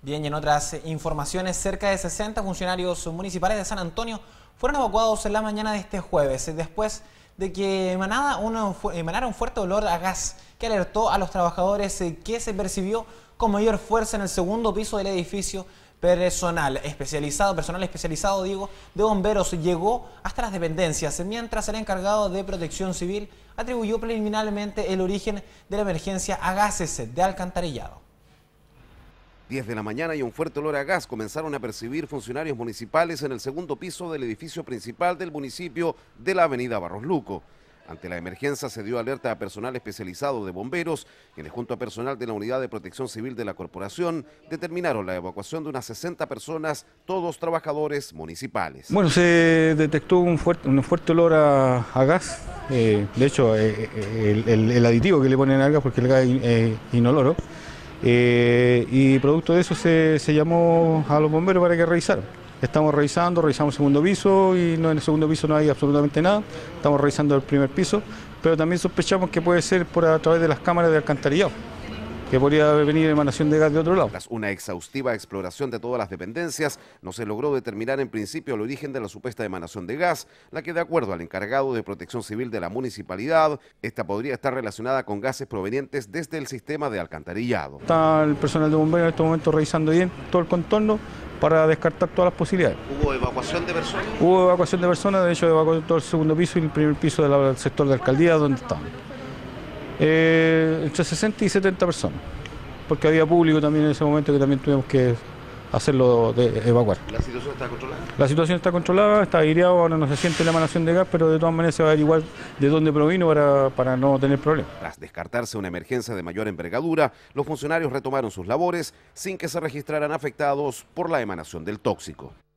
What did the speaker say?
Bien, y en otras informaciones, cerca de 60 funcionarios municipales de San Antonio fueron evacuados en la mañana de este jueves, después de que emanara un fuerte olor a gas que alertó a los trabajadores que se percibió con mayor fuerza en el segundo piso del edificio. Personal especializado de bomberos llegó hasta las dependencias, mientras el encargado de Protección Civil atribuyó preliminarmente el origen de la emergencia a gases de alcantarillado. 10 de la mañana y un fuerte olor a gas comenzaron a percibir funcionarios municipales en el segundo piso del edificio principal del municipio de la avenida Barros Luco. Ante la emergencia se dio alerta a personal especializado de bomberos, quienes junto a personal de la Unidad de Protección Civil de la Corporación determinaron la evacuación de unas 60 personas, todos trabajadores municipales. Bueno, se detectó un fuerte olor a gas. De hecho, el aditivo que le ponen al gas, porque el gas es inoloro. Y producto de eso se llamó a los bomberos para que revisaran. Estamos revisamos el segundo piso y en el segundo piso no hay absolutamente nada. Estamos revisando el primer piso, pero también sospechamos que puede ser a través de las cámaras de alcantarillado, que podría venir emanación de gas de otro lado. Tras una exhaustiva exploración de todas las dependencias, no se logró determinar en principio el origen de la supuesta emanación de gas, la que de acuerdo al encargado de Protección Civil de la municipalidad, esta podría estar relacionada con gases provenientes desde el sistema de alcantarillado. Está el personal de bomberos en este momento revisando bien todo el contorno para descartar todas las posibilidades. ¿Hubo evacuación de personas? Hubo evacuación de personas, de hecho evacuó todo el segundo piso y el primer piso del sector de alcaldía donde estaban. Entre 60 y 70 personas, porque había público también en ese momento que también tuvimos que hacerlo de evacuar. ¿La situación está controlada? La situación está controlada, está aireado, ahora no se siente la emanación de gas, pero de todas maneras se va a averiguar de dónde provino para no tener problemas. Tras descartarse una emergencia de mayor envergadura, los funcionarios retomaron sus labores sin que se registraran afectados por la emanación del tóxico.